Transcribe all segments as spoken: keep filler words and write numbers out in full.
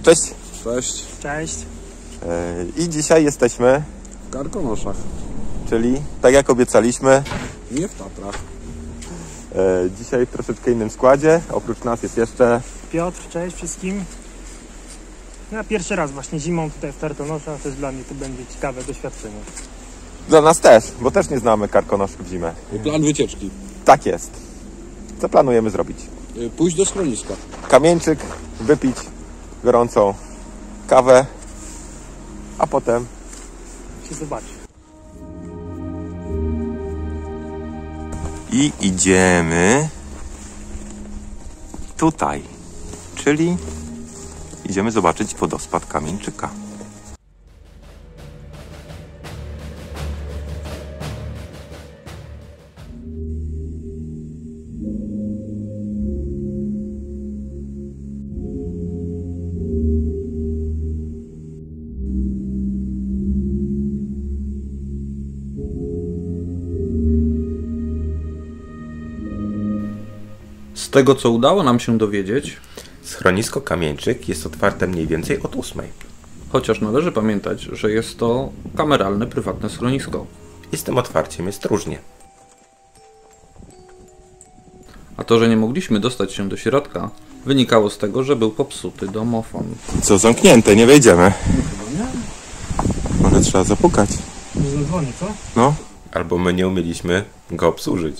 Cześć. Cześć. Cześć. I dzisiaj jesteśmy W Karkonoszach. Czyli tak jak obiecaliśmy, Nie w Tatrach. dzisiaj w troszeczkę innym składzie. Oprócz nas jest jeszcze Piotr, cześć wszystkim. Ja pierwszy raz właśnie zimą tutaj w Karkonoszach, też dla mnie to będzie ciekawe doświadczenie. Dla nas też, bo też nie znamy Karkonoszów w zimę. Plan wycieczki. Tak jest. Co planujemy zrobić? Pójść do schroniska. Kamieńczyk, wypić gorącą kawę, a potem Się zobaczy. i idziemy tutaj, czyli idziemy zobaczyć wodospad Kamieńczyka. Z tego, co udało nam się dowiedzieć, Schronisko Kamieńczyk jest otwarte mniej więcej od ósmej. chociaż należy pamiętać, że jest to kameralne, prywatne schronisko. I z tym otwarciem jest różnie. A to, że nie mogliśmy dostać się do środka, wynikało z tego, że był popsuty domofon. Co, zamknięte, nie wejdziemy. Może trzeba zapukać. Zadzwoni, co? No. Albo my nie umieliśmy go obsłużyć.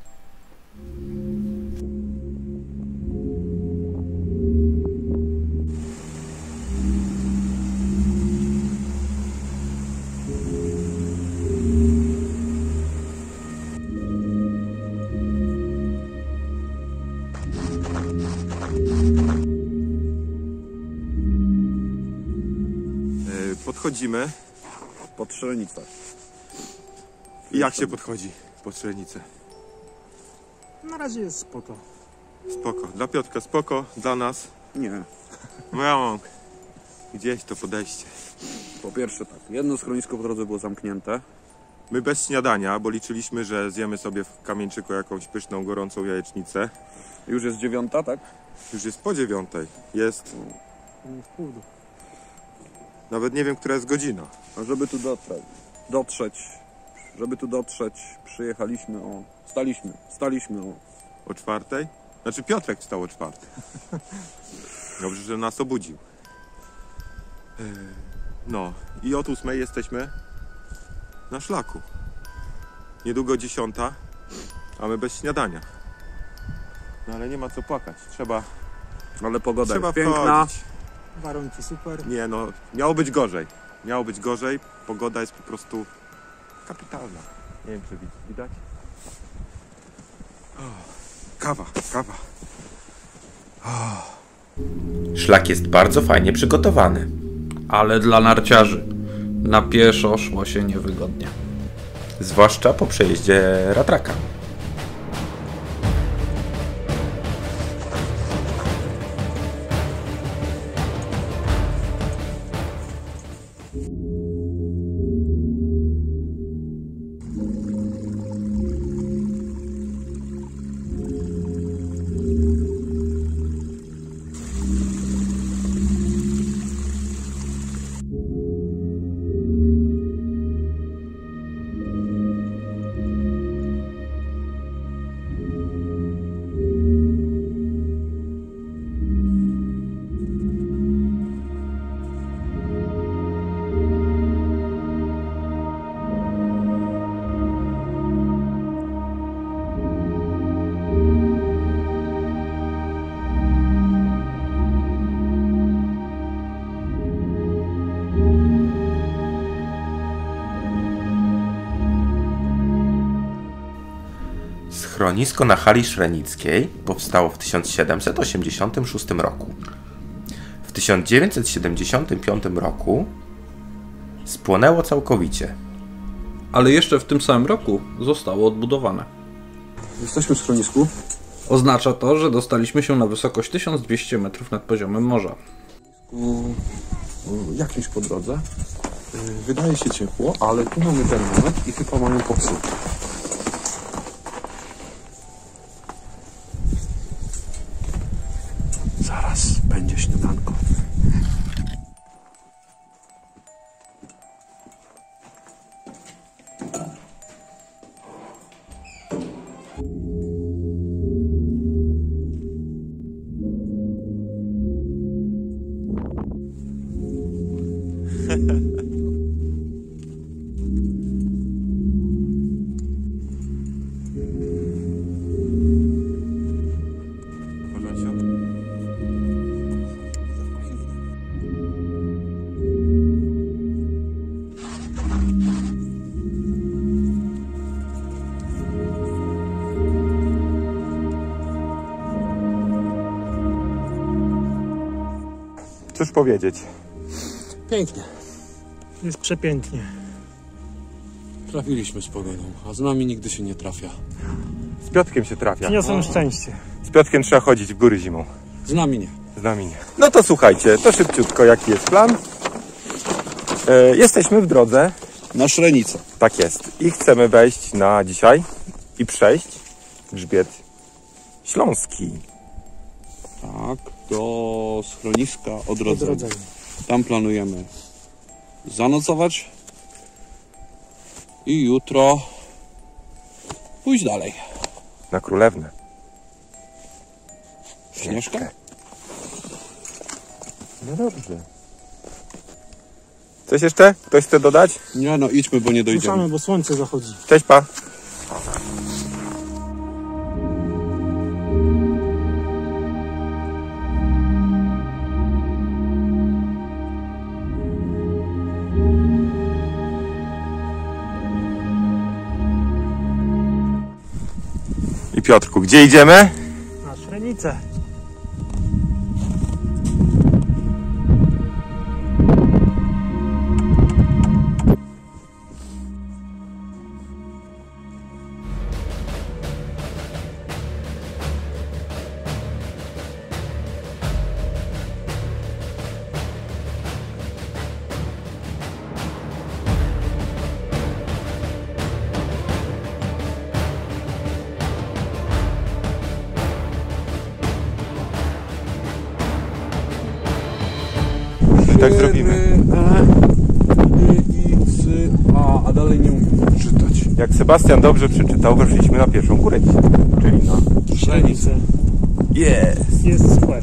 Podchodzimy. Pod Strzelnicę. I jak się podchodzi pod strzelnicę? Na razie jest spoko. Spoko. Dla Piotrka spoko, dla nas. Nie. No ja mam gdzieś to podejście. Po pierwsze tak, jedno schronisko po drodze było zamknięte. My bez śniadania, bo liczyliśmy, że zjemy sobie w Kamieńczyku jakąś pyszną, gorącą jajecznicę. Już jest dziewiąta, tak? Już jest po dziewiątej. Jest... W pół do. Nawet nie wiem, która jest godzina. A żeby tu dotrzeć, dotrzeć, żeby tu dotrzeć, przyjechaliśmy o... Staliśmy, staliśmy o... O czwartej? Znaczy Piotrek wstał o czwartej. Dobrze, że nas obudził. Yy, No i od ósmej jesteśmy na szlaku. Niedługo dziesiąta, a my bez śniadania. No ale nie ma co płakać. Trzeba, Ale pogoda trzeba jest piękna. wchodzić. Warunki super. Nie no, miało być gorzej. Miało być gorzej. Pogoda jest po prostu kapitalna. Nie wiem, czy widać. O, kawa, kawa. O. Szlak jest bardzo fajnie przygotowany. Ale dla narciarzy na pieszo szło się niewygodnie. Zwłaszcza po przejeździe ratraka. Schronisko na hali szrenickiej powstało w tysiąc siedemset osiemdziesiątym szóstym roku. W tysiąc dziewięćset siedemdziesiątym piątym roku spłonęło całkowicie. Ale jeszcze w tym samym roku zostało odbudowane. Jesteśmy w schronisku. Oznacza to, że dostaliśmy się na wysokość tysiąc dwieście metrów nad poziomem morza. Jakimś po drodze. Wydaje się ciepło, ale tu mamy termometr i chyba mamy popsuty. Zaraz będzie śniadanko. Cóż powiedzieć? Pięknie. Jest przepięknie. Trafiliśmy z pogodą, a z nami nigdy się nie trafia. Z Piotrkiem się trafia. Przyniosłem szczęście. Z Piotrkiem trzeba chodzić w góry zimą. Z nami nie. Z nami nie. No to słuchajcie, to szybciutko jaki jest plan. E, jesteśmy w drodze. Na Szrenicę. Tak jest. I chcemy wejść na dzisiaj i przejść grzbiet śląski. Tak, do schroniska Odrodzenie. Odrodzenie. Tam planujemy zanocować i jutro pójść dalej. Na Królewnę. Śnieżka? No dobrze. Coś jeszcze? Ktoś chce dodać? Nie no, idźmy, bo nie dojdziemy. Ruszamy, bo słońce zachodzi. Cześć pa. I Piotrku, gdzie idziemy? Na Szrenicę. Tak zrobimy. E, I, C, A, a dalej nie umiem czytać. Jak Sebastian dobrze przeczytał, weszliśmy na pierwszą górę, czyli na... Szrenicę. Jest! Jest square.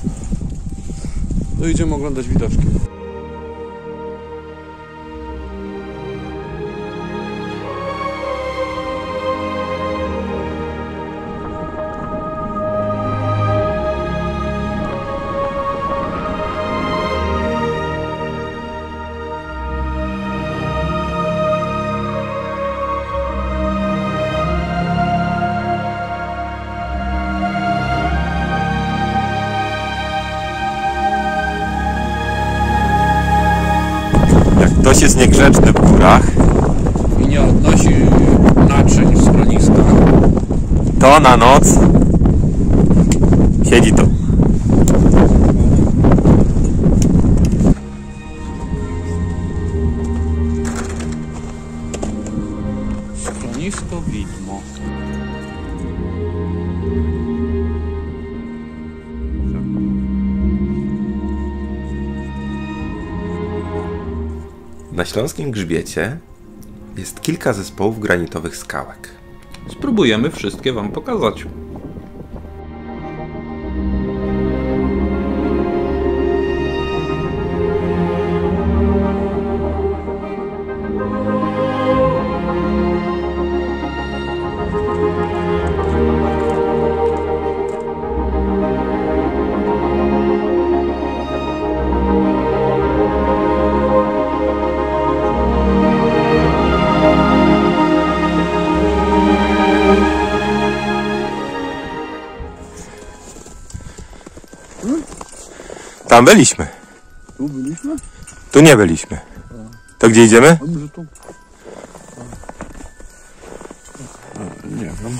To idziemy oglądać widoczki. Jak ktoś jest niegrzeczny w górach, I nie odnosi naczyń w schroniskach. to na noc siedzi tu. Schronisko widmo. Na śląskim grzbiecie jest kilka zespołów granitowych skałek. Spróbujemy wszystkie wam pokazać. Tam byliśmy. Tu byliśmy? Tu nie byliśmy. To gdzie idziemy? A może tu? A, nie wiem.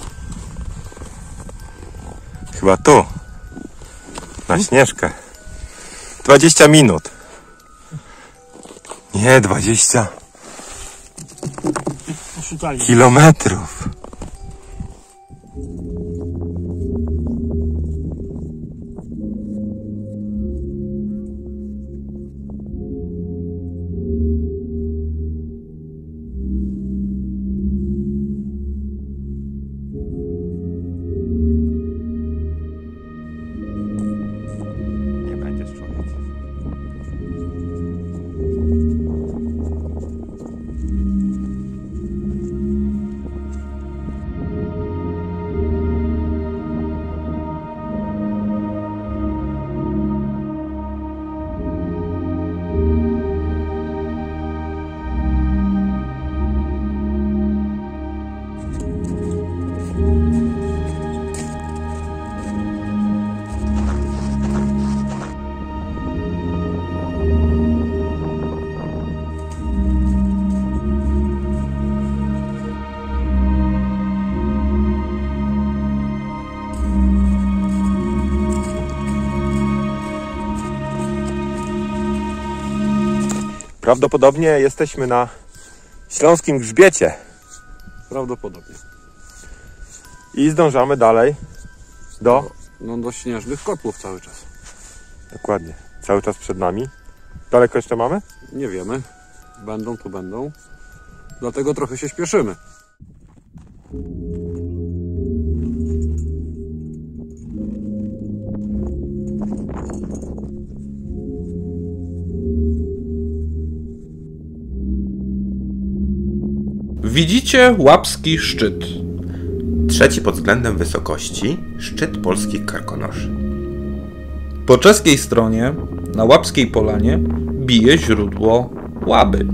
Chyba tu. Na Śnieżkę. dwadzieścia minut. Nie, dwadzieścia Oszukali. kilometrów. Nie będziesz człowiek. Prawdopodobnie jesteśmy na śląskim grzbiecie Prawdopodobnie. i zdążamy dalej do... No do śnieżnych kotłów cały czas. Dokładnie, cały czas przed nami. Daleko jeszcze mamy? Nie wiemy. Będą tu będą. Dlatego trochę się śpieszymy. Widzicie łapski szczyt. Trzeci pod względem wysokości szczyt polskich karkonoszy. Po czeskiej stronie, na Łapskiej Polanie, bije źródło Łaby.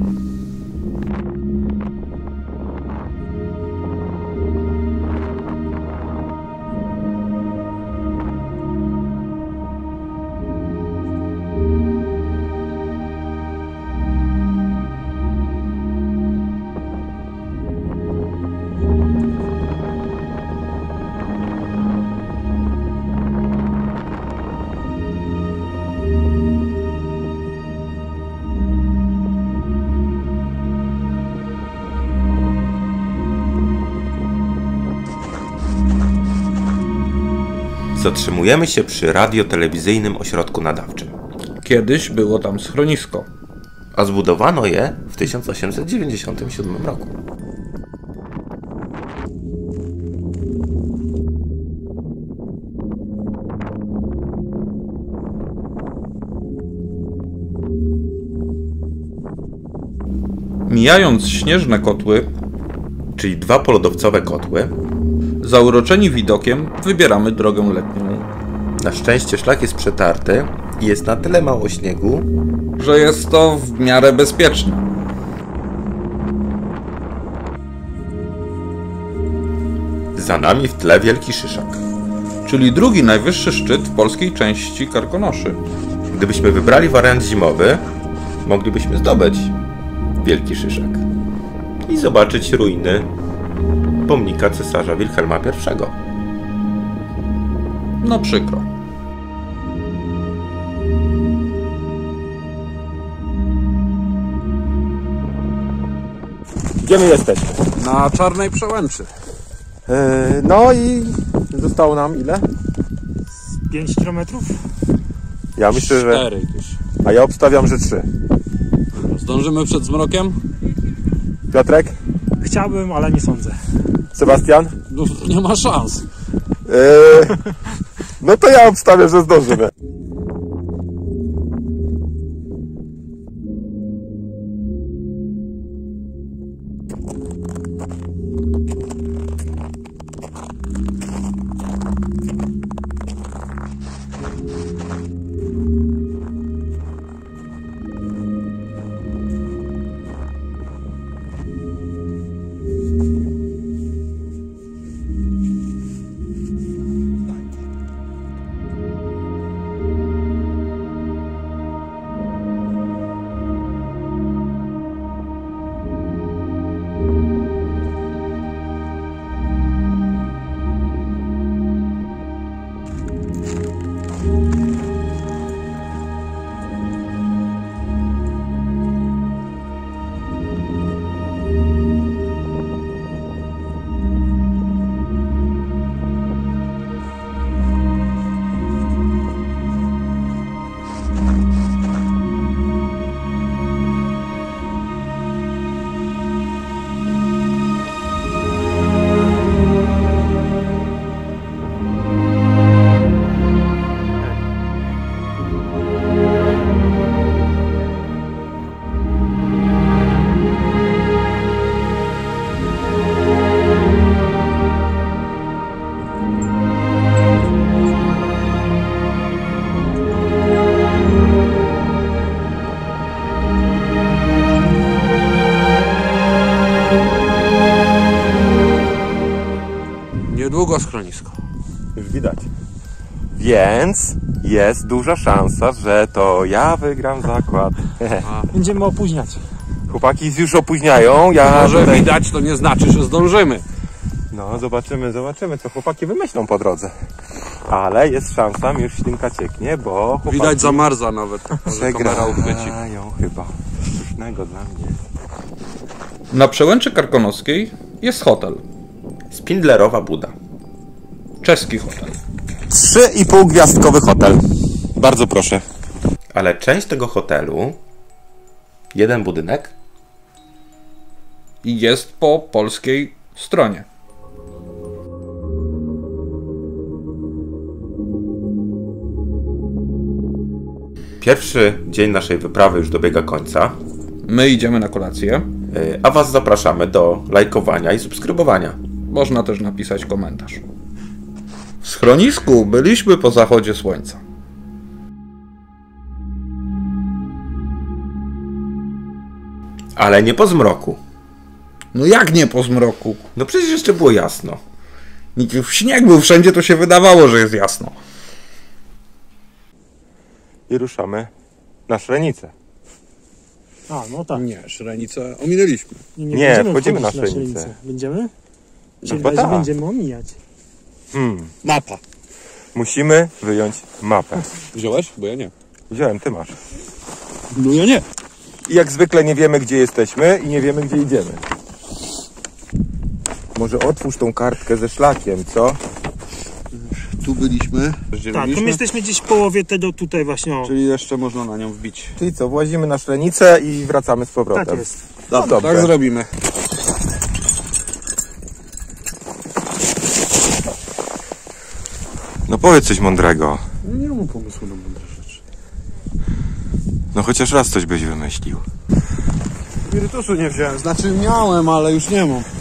Zatrzymujemy się przy radiotelewizyjnym ośrodku nadawczym. Kiedyś było tam schronisko. A zbudowano je w tysiąc osiemset dziewięćdziesiątym siódmym roku. Mijając śnieżne kotły, Czyli dwa polodowcowe kotły. zauroczeni widokiem, wybieramy drogę letnią. Na szczęście szlak jest przetarty i jest na tyle mało śniegu, Że jest to w miarę bezpieczne. za nami w tle Wielki Szyszak. Czyli drugi najwyższy szczyt w polskiej części Karkonoszy. Gdybyśmy wybrali wariant zimowy, moglibyśmy zdobyć Wielki Szyszak i zobaczyć ruiny pomnika cesarza Wilhelma pierwszego. No przykro. Gdzie my jesteśmy? Na Czarnej Przełęczy. Yy, no i zostało nam ile? pięć kilometrów? Ja myślę, że... Cztery gdzieś. A ja obstawiam, że trzy. Zdążymy przed zmrokiem? Piotrek? Chciałbym, ale nie sądzę. Sebastian? No, nie ma szans. Yy, no to ja obstawiam, że zdążymy. Niedługo schronisko. Już widać. Więc jest duża szansa, że to ja wygram zakład. Będziemy opóźniać. Chłopaki już opóźniają. Ja Może tutaj... widać, to nie znaczy, że zdążymy. No, zobaczymy, zobaczymy, co chłopaki wymyślą po drodze. Ale jest szansa, mi już ślinka cieknie, bo chłopaki Widać zamarza nawet. Może kamera uchwyci. przegrają chyba. Już smacznego dla mnie. Na Przełęczy Karkonoskiej jest hotel. Spindlerowa Buda. Czeski hotel. Trzy i pół gwiazdkowy hotel. Bardzo proszę. Ale część tego hotelu, jeden budynek, I jest po polskiej stronie. pierwszy dzień naszej wyprawy już dobiega końca, My idziemy na kolację. yy, a Was zapraszamy do lajkowania i subskrybowania. Można też napisać komentarz. W schronisku byliśmy po zachodzie słońca. Ale nie po zmroku. No jak nie po zmroku? No przecież jeszcze było jasno. Śnieg był wszędzie, to się wydawało, że jest jasno. I ruszamy na Szrenicę. A, no tak. Nie, Szrenicę ominęliśmy. I Nie, będziemy wchodzimy wchodzić na Szrenicę. Będziemy? Się No wydaje, bo że tak. będziemy omijać. Hmm. Mapa. Musimy wyjąć mapę. Wziąłeś? Bo ja nie. Wziąłem, ty masz. No ja nie. I jak zwykle nie wiemy, gdzie jesteśmy i nie wiemy, gdzie idziemy. Może otwórz tą kartkę ze szlakiem, co? Tu byliśmy. Tak, tu my jesteśmy gdzieś w połowie tego tutaj właśnie. O. Czyli jeszcze można na nią wbić. Czyli co, włazimy na Szrenicę i wracamy z powrotem. Tak jest. No dobrze. Tak zrobimy. No powiedz coś mądrego. Nie mam pomysłu na mądre rzeczy. No chociaż raz coś byś wymyślił. Spirytusu nie wziąłem. Znaczy miałem, ale już nie mam.